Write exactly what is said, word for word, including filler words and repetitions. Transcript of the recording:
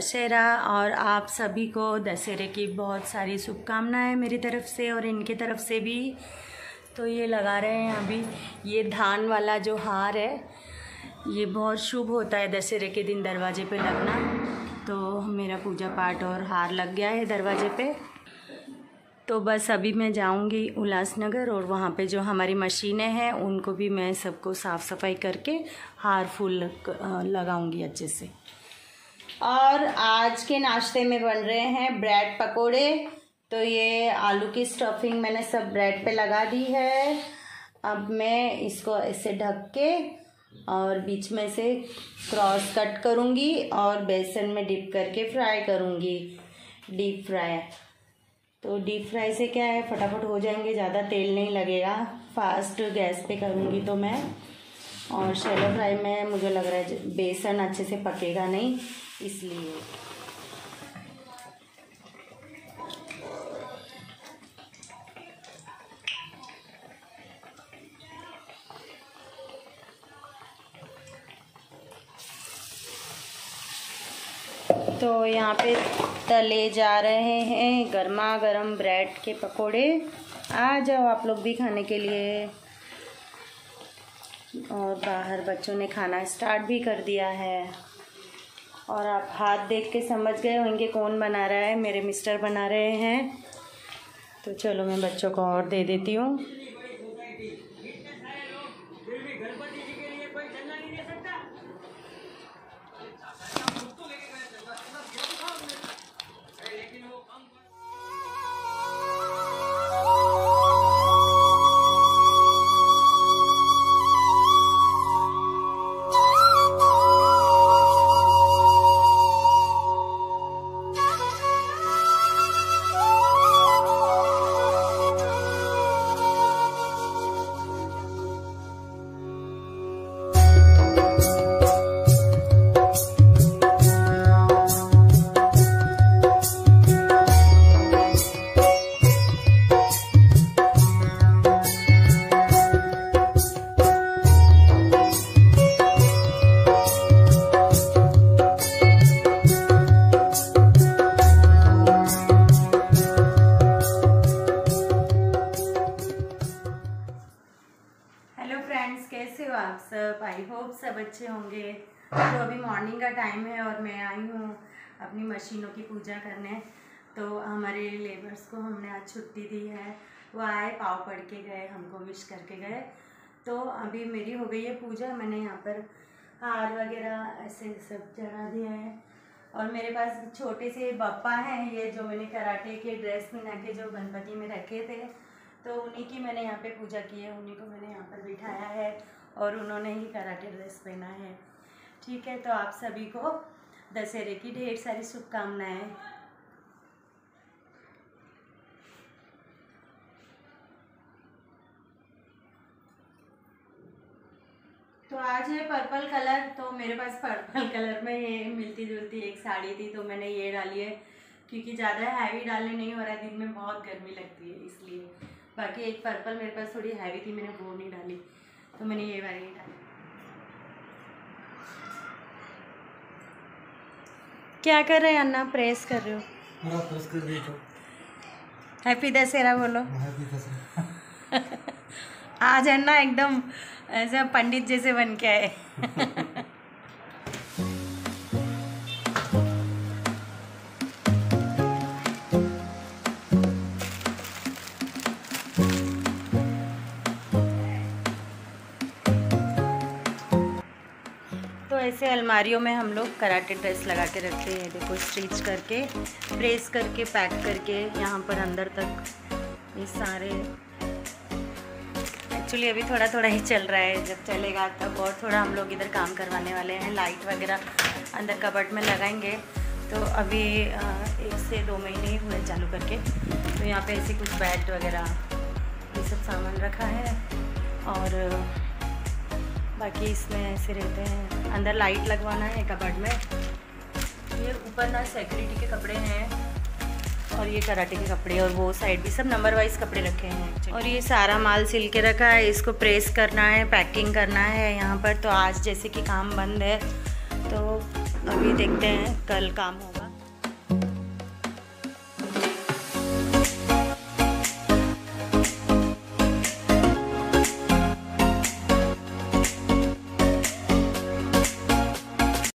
दशहरा और आप सभी को दशहरे की बहुत सारी शुभकामनाएं मेरी तरफ से और इनकी तरफ से भी। तो ये लगा रहे हैं अभी, ये धान वाला जो हार है ये बहुत शुभ होता है दशहरे के दिन दरवाजे पे लगना। तो मेरा पूजा पाठ और हार लग गया है दरवाजे पे। तो बस अभी मैं जाऊंगी उल्लासनगर और वहाँ पे जो हमारी मशीनें हैं उनको भी मैं सबको साफ़ सफाई करके हार फूल लगाऊंगी अच्छे से। और आज के नाश्ते में बन रहे हैं ब्रेड पकोड़े। तो ये आलू की स्टफिंग मैंने सब ब्रेड पे लगा दी है। अब मैं इसको ऐसे ढक के और बीच में से क्रॉस कट करूँगी और बेसन में डिप करके फ्राई करूँगी, डीप फ्राई। तो डीप फ्राई से क्या है, फटाफट हो जाएंगे, ज़्यादा तेल नहीं लगेगा। फास्ट गैस पे करूँगी तो मैं। और शैलो फ्राई में मुझे लग रहा है बेसन अच्छे से पकेगा नहीं, इसलिए। तो यहाँ पे तले जा रहे हैं गर्मा गर्म ब्रेड के पकोड़े। आ जाओ आप लोग भी खाने के लिए। और बाहर बच्चों ने खाना स्टार्ट भी कर दिया है। और आप हाथ देख के समझ गए होंगे कौन बना रहा है, मेरे मिस्टर बना रहे हैं। तो चलो मैं बच्चों को और दे देती हूँ। कैसे हो आप सब? आई होप सब अच्छे होंगे। तो अभी मॉर्निंग का टाइम है और मैं आई हूँ अपनी मशीनों की पूजा करने। तो हमारे लेबर्स को हमने आज छुट्टी दी है, वो आए, पाँव पड़ के गए, हमको विश करके गए। तो अभी मेरी हो गई है पूजा। मैंने यहाँ पर हार वगैरह ऐसे सब चढ़ा दिया है। और मेरे पास छोटे से बप्पा हैं, ये जो मैंने कराटे के ड्रेस पहना के जो गणपति में रखे थे, तो उन्हीं की मैंने यहाँ पे पूजा की है। उन्हीं को मैंने यहाँ पर बिठाया है और उन्होंने ही कराटे ड्रेस पहना है। ठीक है, तो आप सभी को दशहरे की ढेर सारी शुभकामनाएं। तो आज है पर्पल कलर। तो मेरे पास पर्पल कलर में ये मिलती जुलती एक साड़ी थी, तो मैंने ये डाली है क्योंकि ज़्यादा हैवी डालने नहीं हो रहा है, दिन में बहुत गर्मी लगती है इसलिए। बाकी एक पर्पल मेरे पास थोड़ी हैवी थी, मैंने वो नहीं डाली, तो मैंने ये वाली डाली। क्या कर रहे हैं अन्ना? प्रेस कर रहे हो? हाँ, प्रेस कर रही हो। हैप्पी दशहरा बोलो। हैप्पी दशहरा। आज अन्ना एकदम ऐसा पंडित जैसे बन के आए। तो ऐसे अलमारियों में हम लोग कराटे ड्रेस लगा के रखते हैं। देखो, स्टिच करके, प्रेस करके, पैक करके यहाँ पर अंदर तक ये सारे। एक्चुअली अभी थोड़ा थोड़ा ही चल रहा है, जब चलेगा तब और थोड़ा हम लोग इधर काम करवाने वाले हैं। लाइट वगैरह अंदर कबर्ड में लगाएंगे। तो अभी एक से दो महीने ही हुए चालू करके। तो यहाँ पे ऐसे कुछ बेड वगैरह ये सब सामान रखा है। और बाकी इसमें ऐसे रहते हैं। अंदर लाइट लगवाना है कबर्ड में। ये ऊपर ना सिक्योरिटी के कपड़े हैं और ये कराटे के कपड़े, और वो साइड भी सब नंबर वाइज कपड़े रखे हैं। और ये सारा माल सिल के रखा है, इसको प्रेस करना है, पैकिंग करना है यहाँ पर। तो आज जैसे कि काम बंद है तो अभी देखते हैं कल काम होगा।